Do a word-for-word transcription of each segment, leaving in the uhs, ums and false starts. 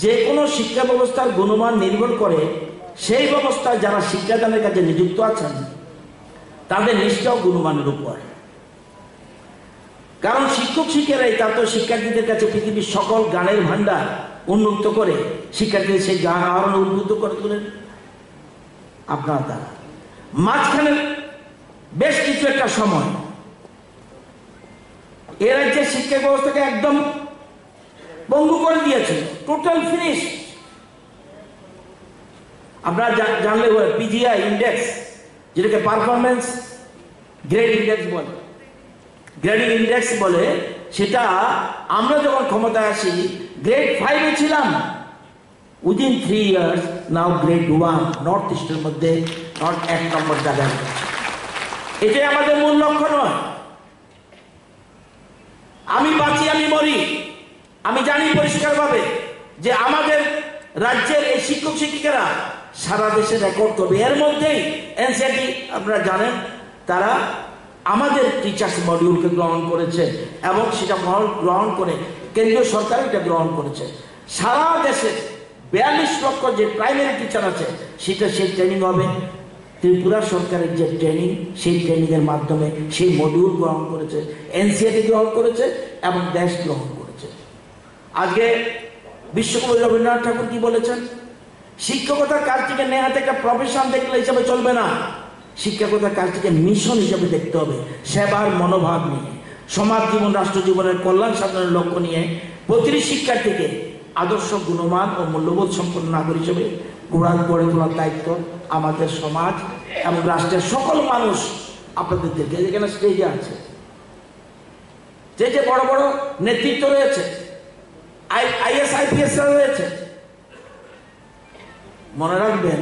যে কোনো শিক্ষা ব্যবস্থার গুণমান নির্ভর করে সেই ব্যবস্থায় যারা শিক্ষাদানের কাজে নিযুক্ত আছেন তাদের নিষ্ঠা ও গুণমানের উপর। কারণ শিক্ষক শিক্ষারাই তার তো শিক্ষার্থীদের কাছে পৃথিবীর সকল জ্ঞানের ভান্ডার উন্মুক্ত করে শিক্ষার্থীদের সেই জ্ঞান আহরণ উদ্বুদ্ধ করে তোলেন আপনারা। তারা মাঝখানে বেশ কিছু একটা সময় এ রাজ্যের শিক্ষা ব্যবস্থাকে একদম বন্ধু করে দিয়েছে, টোটাল ফিনিশ। আপনারা জানলে পিজিআই ইন্ডেক্স, যেটাকে পারফরমেন্স গ্রেড ইন্ডেক্স বলে, গ্রেডিং ইন্ডেক্স বলে, সেটা আমরা যখন ক্ষমতায় আসি গ্রেড ফাইভে ছিলাম, within three years now grade one, north ইস্টের মধ্যে নর্থ এক নম্বর জায়গায়। এটাই আমাদের মূল লক্ষ্য নয়। আমি বাঁচি আমি মরি, আমি জানি পরিষ্কারভাবে যে আমাদের রাজ্যের এই শিক্ষক শিক্ষিকারা সারা দেশে রেকর্ড করবে। এর মধ্যেই এনসিইআরটি আপনারা জানেন তারা আমাদের টিচার্স মডিউলকে গ্রহণ করেছে এবং সেটা গ্রহণ করে কেন্দ্রীয় সরকার এটা গ্রহণ করেছে। সারা দেশে বিয়াল্লিশ লক্ষ যে প্রাইমারি টিচার আছে সেটা সেই ট্রেনিং হবে। ত্রিপুরা সরকারের যে ট্রেনিং, সেই ট্রেনিংয়ের মাধ্যমে সেই মডিউল গ্রহণ করেছে, এনসিইআরটি গ্রহণ করেছে এবং দেশ গ্রহণ করেছে। আজকে বিশ্বকবি রবীন্দ্রনাথ ঠাকুর কি বলেছেন? শিক্ষকতার কাজটিকে নেহাতে একটা প্রফেশন দেখলে হিসাবে চলবে না, শিক্ষকতার কাজটিকে মিশন হিসাবে দেখতে হবে। সেবার মনোভাব নিয়ে, সমাজ জীবন রাষ্ট্র জীবনের কল্যাণ সাধনের লক্ষ্য নিয়ে প্রতিটি শিক্ষার্থীকে আদর্শ গুণমান ও মূল্যবোধ সম্পন্ন নাগরিক হিসেবে গড়ে গড়ে তোলার দায়িত্ব আমাদের সমাজ এবং রাষ্ট্রের সকল মানুষ আপনাদের থেকে যেখানে স্টেজে আছে, যে যে বড় বড় নেতৃত্ব রয়েছে, আইএস আইপিএস রয়েছে, মনে রাখবেন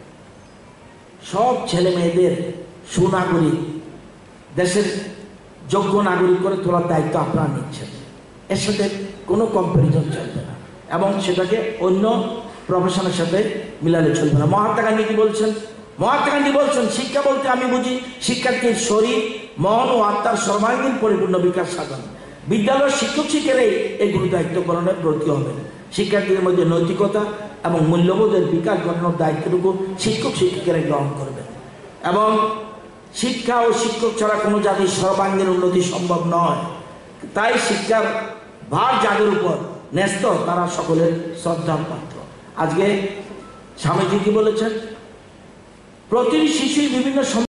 সব ছেলে মেয়েদের সুনাগরিক, দেশের যোগ্য নাগরিক করে তোলার দায়িত্ব আপনারা নিচ্ছেন। এর সাথে কোনো কম্পারিজন চলবে না এবং সেটাকে অন্য প্রফেশনের সাথে মিলালে চলবে না। মহাত্মা গান্ধী কি বলছেন? মহাত্মা গান্ধী বলছেন শিক্ষা বলতে আমি বুঝি শিক্ষার্থীর শরীর, মন ও আত্মার সর্বাঙ্গীন পরিপূর্ণ বিকাশ সাধন। বিদ্যালয়ের শিক্ষক শিক্ষকেরাই এগুলো দায়িত্ব পালনে ব্রতী হবেন। শিক্ষার্থীদের মধ্যে নৈতিকতা এবং মূল্যবোধের বিকাশ ঘটানোর দায়িত্বটুকু শিক্ষক শিক্ষিকারাই গ্রহণ করবেন। এবং শিক্ষা ও শিক্ষক ছাড়া কোনো জাতির সর্বাঙ্গীন উন্নতি সম্ভব নয়। তাই শিক্ষার ভার যাদের উপর ন্যস্ত তারা সকলের শ্রদ্ধার পাত্র। আজকে স্বামীজি কি বলেছেন? প্রতিটি শিশুই বিভিন্ন